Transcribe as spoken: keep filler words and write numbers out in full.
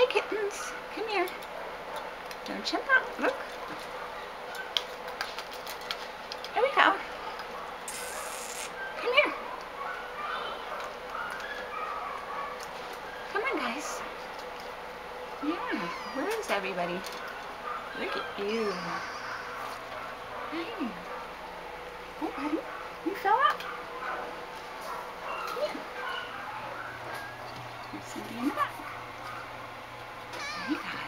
Hey, kittens. Come here. Don't jump out. Look. There we go. Come here. Come on, guys. Yeah. Where is everybody? Look at you. Hey. Oh, buddy. You fell out. Come here. There's somebody in the back. There you go.